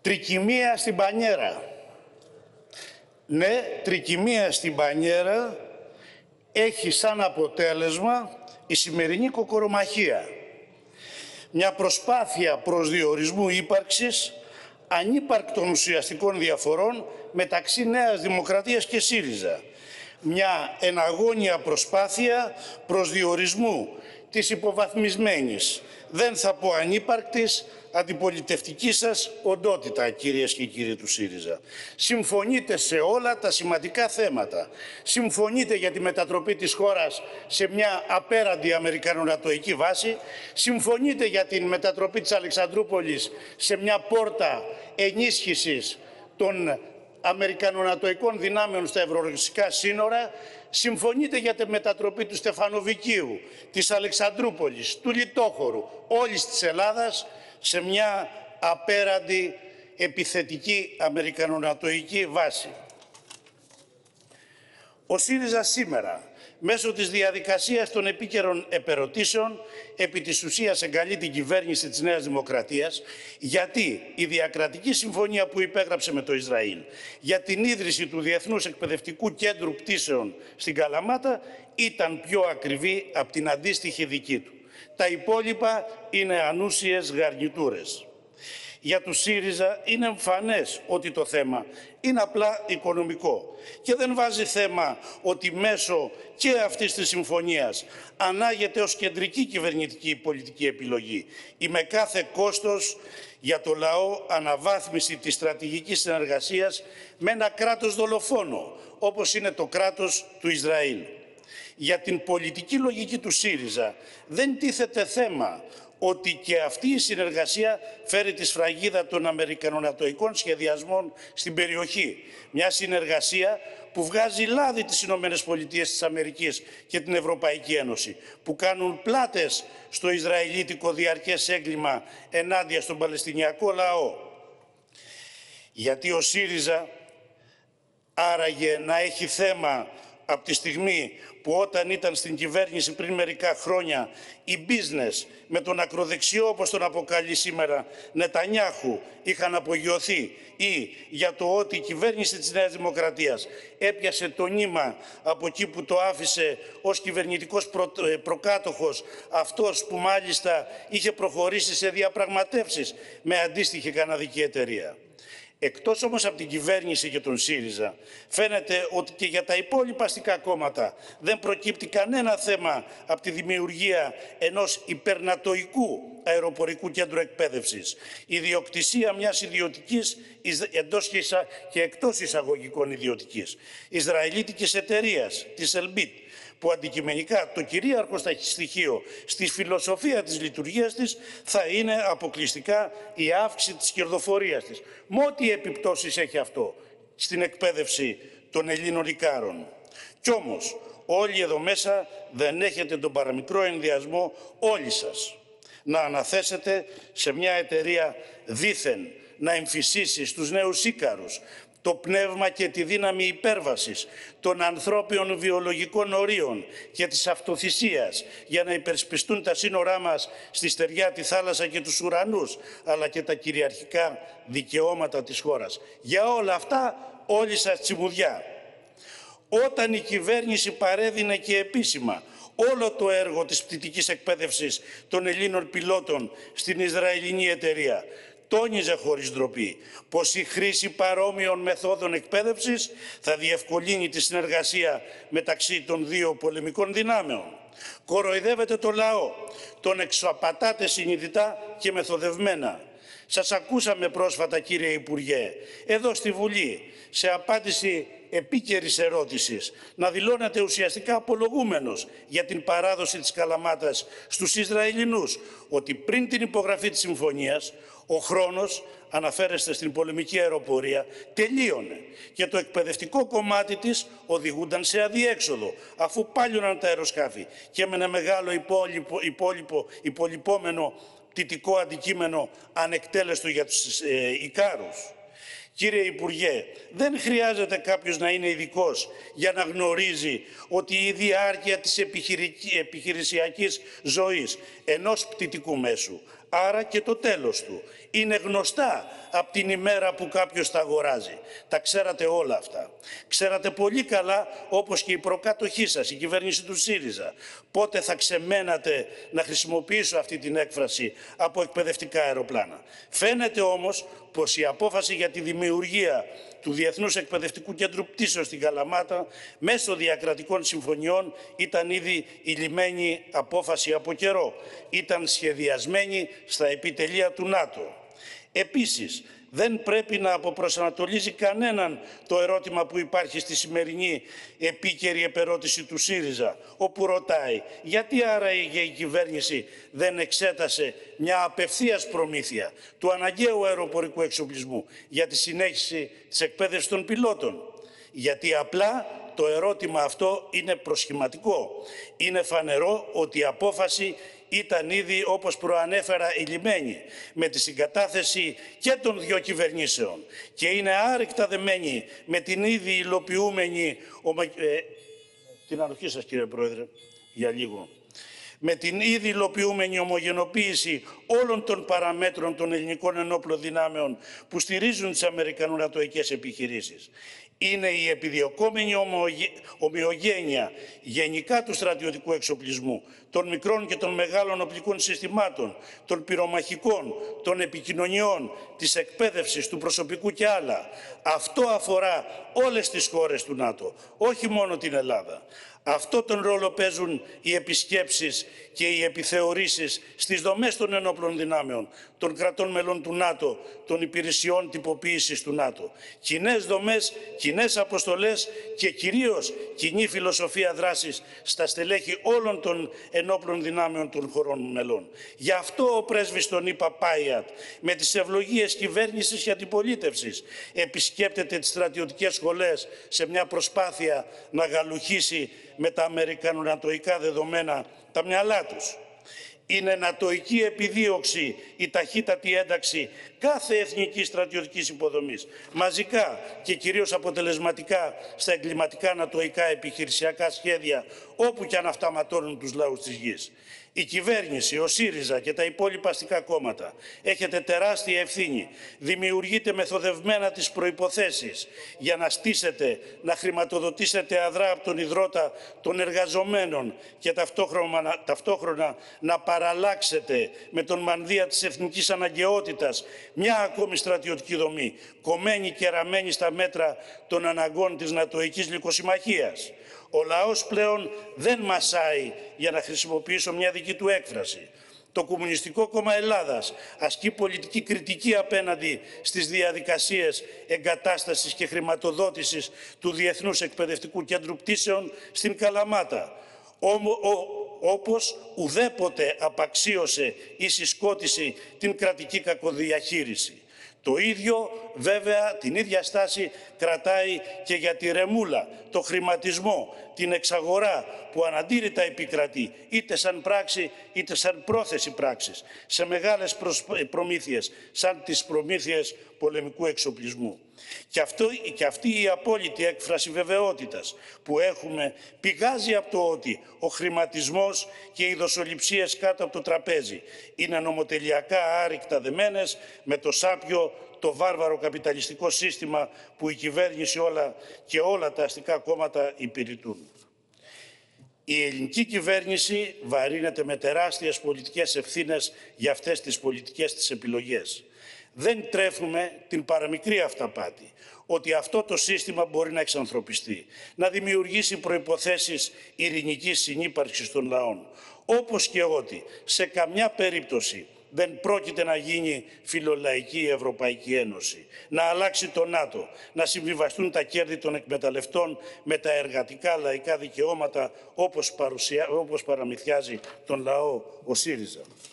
Τρικυμία στην πανιέρα. Ναι, τρικυμία στην πανιέρα έχει σαν αποτέλεσμα η σημερινή κοκορομαχία. Μια προσπάθεια προσδιορισμού ύπαρξης ανύπαρκτων ουσιαστικών διαφορών μεταξύ Νέας Δημοκρατίας και ΣΥΡΙΖΑ. Μια εναγώνια προσπάθεια προσδιορισμού της υποβαθμισμένης, δεν θα πω ανύπαρκτης, αντιπολιτευτική σας οντότητα, κυρίες και κύριοι του ΣΥΡΙΖΑ. Συμφωνείτε σε όλα τα σημαντικά θέματα. Συμφωνείτε για τη μετατροπή της χώρας σε μια απέραντη αμερικανονατοϊκή βάση. Συμφωνείτε για την μετατροπή της Αλεξανδρούπολης σε μια πόρτα ενίσχυσης των αμερικανονατοϊκών δυνάμεων στα ευρωρωσικά σύνορα. Συμφωνείτε για τη μετατροπή του Στεφανοβικίου, της Αλεξανδρούπολης, του Λιτόχωρου, όλης της Ελλάδας σε μια απέραντη επιθετική αμερικανονατοϊκή βάση. Ο ΣΥΡΙΖΑ σήμερα, μέσω της διαδικασίας των επίκαιρων επερωτήσεων, επί της ουσίας εγκαλεί την κυβέρνηση της Νέας Δημοκρατίας, γιατί η διακρατική συμφωνία που υπέγραψε με το Ισραήλ για την ίδρυση του Διεθνούς Εκπαιδευτικού Κέντρου Πτήσεων στην Καλαμάτα ήταν πιο ακριβή από την αντίστοιχη δική του. Τα υπόλοιπα είναι ανούσιες γαρνιτούρες. Για τους ΣΥΡΙΖΑ είναι εμφανές ότι το θέμα είναι απλά οικονομικό και δεν βάζει θέμα ότι μέσω και αυτής της συμφωνίας ανάγεται ως κεντρική κυβερνητική πολιτική επιλογή η με κάθε κόστος για το λαό αναβάθμιση της στρατηγικής συνεργασίας με ένα κράτος δολοφόνο, όπως είναι το κράτος του Ισραήλ. Για την πολιτική λογική του ΣΥΡΙΖΑ δεν τίθεται θέμα ότι και αυτή η συνεργασία φέρει τη σφραγίδα των αμερικανονατοϊκών σχεδιασμών στην περιοχή. Μια συνεργασία που βγάζει λάδι τις Ηνωμένες Πολιτείες της Αμερικής και την Ευρωπαϊκή Ένωση, που κάνουν πλάτες στο Ισραηλίτικο διαρκές έγκλημα ενάντια στον Παλαιστινιακό λαό. Γιατί ο ΣΥΡΙΖΑ άραγε να έχει θέμα από τη στιγμή που όταν ήταν στην κυβέρνηση πριν μερικά χρόνια οι business με τον ακροδεξιό, όπως τον αποκαλεί σήμερα, Νετανιάχου είχαν απογειωθεί, ή για το ότι η κυβέρνηση της Νέας Δημοκρατίας έπιασε το νήμα από εκεί που το άφησε ως κυβερνητικός προκάτοχος, αυτός που μάλιστα είχε προχωρήσει σε διαπραγματεύσεις με αντίστοιχη καναδική εταιρεία. Εκτός όμως από την κυβέρνηση και τον ΣΥΡΙΖΑ, φαίνεται ότι και για τα υπόλοιπα αστικά κόμματα δεν προκύπτει κανένα θέμα από τη δημιουργία ενός υπερνατοϊκού αεροπορικού κέντρου εκπαίδευσης. Η ιδιοκτησία μιας ιδιωτικής, εντός και εκτός εισαγωγικών ιδιωτικής, Ισραηλίτικης εταιρείας, της Elbit, που αντικειμενικά το κυρίαρχο στοιχείο στη φιλοσοφία της λειτουργίας της θα είναι αποκλειστικά η αύξηση της κερδοφορίας της. Με ό,τι επιπτώσεις έχει αυτό στην εκπαίδευση των Ελλήνων ικάρων. Κι όμως όλοι εδώ μέσα δεν έχετε τον παραμικρό ενδιασμό όλοι σας να αναθέσετε σε μια εταιρεία δήθεν να εμφυσίσει στους νέους ίκαρους το πνεύμα και τη δύναμη υπέρβασης των ανθρώπιων βιολογικών ορίων και της αυτοθυσίας για να υπερσπιστούν τα σύνορά μας στη στεριά, τη θάλασσα και τους ουρανούς, αλλά και τα κυριαρχικά δικαιώματα της χώρας. Για όλα αυτά όλοι σας τσιμουδιά. Όταν η κυβέρνηση παρέδινε και επίσημα όλο το έργο της πτυτικής εκπαίδευσης των Ελλήνων πιλότων στην Ισραηλινή εταιρεία, τόνιζε χωρίς ντροπή πως η χρήση παρόμοιων μεθόδων εκπαίδευσης θα διευκολύνει τη συνεργασία μεταξύ των δύο πολεμικών δυνάμεων. Κοροϊδεύετε το λαό, τον εξαπατάτε συνειδητά και μεθοδευμένα. Σας ακούσαμε πρόσφατα, κύριε Υπουργέ, εδώ στη Βουλή, σε απάντηση επίκαιρης ερώτησης, να δηλώνατε ουσιαστικά απολογούμενος για την παράδοση της Καλαμάτας στους Ισραηλινούς, ότι πριν την υπογραφή της συμφωνίας, ο χρόνος, αναφέρεστε στην πολεμική αεροπορία, τελείωνε και το εκπαιδευτικό κομμάτι της οδηγούνταν σε αδιέξοδο, αφού πάλιωναν τα αεροσκάφη και έμενε μεγάλο υπολοιπόμενο πτυτικό αντικείμενο ανεκτέλεστο για τους ικάρους. Κύριε Υπουργέ, δεν χρειάζεται κάποιος να είναι ειδικός για να γνωρίζει ότι η διάρκεια της επιχειρησιακής ζωής ενός πτυτικού μέσου άρα και το τέλος του. Είναι γνωστά από την ημέρα που κάποιος τα αγοράζει. Τα ξέρατε όλα αυτά. Ξέρατε πολύ καλά, όπως και η προκάτοχή σας, η κυβέρνηση του ΣΥΡΙΖΑ, πότε θα ξεμένατε, να χρησιμοποιήσω αυτή την έκφραση, από εκπαιδευτικά αεροπλάνα. Φαίνεται όμως πως η απόφαση για τη δημιουργία του Διεθνούς Εκπαιδευτικού Κέντρου Πτήσεως στην Καλαμάτα μέσω διακρατικών συμφωνιών ήταν ήδη η λυμμένη απόφαση από καιρό. Ήταν σχεδιασμένη στα επιτελεία του ΝΑΤΟ. Επίσης, δεν πρέπει να αποπροσανατολίζει κανέναν το ερώτημα που υπάρχει στη σημερινή επίκαιρη επερώτηση του ΣΥΡΙΖΑ, όπου ρωτάει γιατί άραγε η κυβέρνηση δεν εξέτασε μια απευθείας προμήθεια του αναγκαίου αεροπορικού εξοπλισμού για τη συνέχιση της εκπαίδευσης των πιλότων. Γιατί απλά το ερώτημα αυτό είναι προσχηματικό. Είναι φανερό ότι η απόφαση ήταν ήδη, όπως προανέφερα, ηλυμένη με τη συγκατάθεση και των δύο κυβερνήσεων και είναι άρρηκτα δεμένη με την ήδη υλοποιούμενη... Την ανοχή σας, κύριε Πρόεδρε, για λίγο. Με την ήδη υλοποιούμενη ομογενοποίηση όλων των παραμέτρων των ελληνικών ενόπλων δυνάμεων που στηρίζουν τις αμερικανο-νατοικές επιχειρήσεις. Είναι η επιδιωκόμενη ομοιογένεια γενικά του στρατιωτικού εξοπλισμού, των μικρών και των μεγάλων οπλικών συστημάτων, των πυρομαχικών, των επικοινωνιών, της εκπαίδευσης, του προσωπικού και άλλα. Αυτό αφορά όλες τις χώρες του ΝΑΤΟ, όχι μόνο την Ελλάδα. Αυτό τον ρόλο παίζουν οι επισκέψεις και οι επιθεωρήσεις στις δομές των ενόπλων δυνάμεων, των κρατών μελών του ΝΑΤΟ, των υπηρεσιών τυποποίησης του ΝΑΤΟ. Κοινές δομές, κοινές αποστολές και κυρίως κοινή φιλοσοφία δράσης στα στελέχη όλων των ενόπλων δυνάμεων των χωρών μελών. Γι' αυτό ο πρέσβης των ΗΠΑ Πάιατ, με τις ευλογίες κυβέρνησης και αντιπολίτευσης, επισκέπτεται τις στρατιωτικές σχολές σε μια προσπάθεια να γαλουχίσει με τα αμερικανο-νατοϊκά δεδομένα τα μυαλά τους. Είναι νατοϊκή επιδίωξη η ταχύτατη ένταξη κάθε εθνικής στρατιωτικής υποδομής, μαζικά και κυρίως αποτελεσματικά στα εγκληματικά νατοϊκά επιχειρησιακά σχέδια, όπου και αν αυτά ματώνουν τους λαούς της γης. Η κυβέρνηση, ο ΣΥΡΙΖΑ και τα υπόλοιπα αστικά κόμματα έχετε τεράστια ευθύνη. Δημιουργείτε μεθοδευμένα τις προϋποθέσεις για να στήσετε, να χρηματοδοτήσετε αδρά από τον ιδρώτα των εργαζομένων και ταυτόχρονα να παραλλάξετε με τον μανδύα της εθνικής αναγκαιότητας μια ακόμη στρατιωτική δομή, κομμένη και ραμμένη στα μέτρα των αναγκών της νατοϊκής λυκοσυμμαχίας. Ο λαός πλέον δεν μασάει, για να χρησιμοποιήσω μια δική του έκφραση. Το Κομμουνιστικό Κόμμα Ελλάδας ασκεί πολιτική κριτική απέναντι στις διαδικασίες εγκατάστασης και χρηματοδότησης του Διεθνούς Εκπαιδευτικού Κέντρου Πτήσεων στην Καλαμάτα, όπως ουδέποτε απαξίωσε ή συσκότησε την κρατική κακοδιαχείριση. Το ίδιο βέβαια, την ίδια στάση κρατάει και για τη ρεμούλα, το χρηματισμό, την εξαγορά που αναντήρητα επικρατεί, είτε σαν πράξη είτε σαν πρόθεση πράξης, σε μεγάλες προμήθειες, σαν τις προμήθειες πολεμικού εξοπλισμού. Και αυτή η απόλυτη έκφραση βεβαιότητας που έχουμε πηγάζει από το ότι ο χρηματισμός και οι δοσοληψίες κάτω από το τραπέζι είναι νομοτελειακά άρρηκτα δεμένες με το σάπιο, το βάρβαρο καπιταλιστικό σύστημα που η κυβέρνηση και όλα τα αστικά κόμματα υπηρετούν. Η ελληνική κυβέρνηση βαρύνεται με τεράστιες πολιτικές ευθύνες για αυτές τις πολιτικές της επιλογές. Δεν τρέφουμε την παραμικρή αυταπάτη ότι αυτό το σύστημα μπορεί να εξανθρωπιστεί, να δημιουργήσει προϋποθέσεις ειρηνικής συνύπαρξης των λαών, όπως και ότι σε καμιά περίπτωση δεν πρόκειται να γίνει φιλολαϊκή Ευρωπαϊκή Ένωση, να αλλάξει το ΝΑΤΟ, να συμβιβαστούν τα κέρδη των εκμεταλλευτών με τα εργατικά λαϊκά δικαιώματα όπως παραμυθιάζει τον λαό ο ΣΥΡΙΖΑ.